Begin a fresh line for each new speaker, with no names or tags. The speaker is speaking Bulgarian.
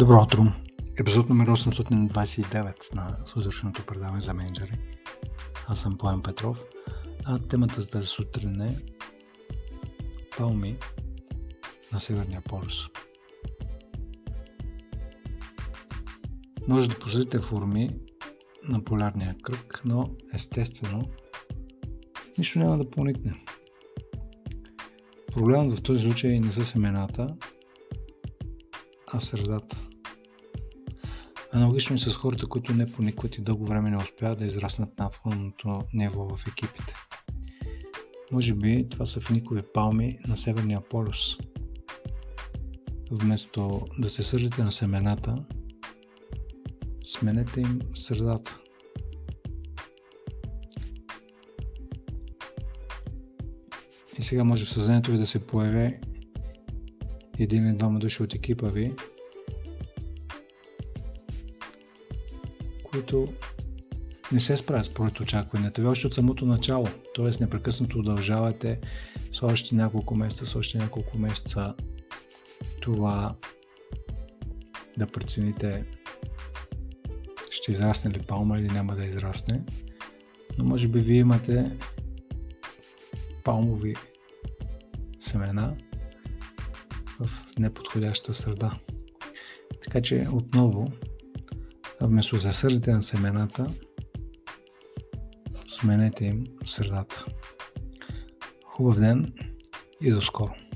Добро утро! Епизод номер 829 на свършеното предаване за менеджери. Аз съм Пламен Петров, а темата за тази сутрин е палми на Северния полюс. Може да посетите форми на полярния кръг, но естествено нищо няма да поникне. Проблемът в този случай не са семената, а средата. Аналогично и с хората, които не поникват и дълго време не успяват да израснат над фонното ниво в екипите. Може би това са финикови палми на Северния полюс. Вместо да се сърдите на семената, сменете им средата. И сега може в съзнанието ви да се появи един или двама души от екипа ви, които не се справят според очакванията ви още от самото начало. Т.е. непрекъснато удължавате с още няколко месеца това да прецените ще израсне ли палма или няма да израсне. Но може би вие имате палмови семена в неподходяща среда. Така че отново, вместо да сърдите на семената, сменете им средата. Хубав ден и до скоро!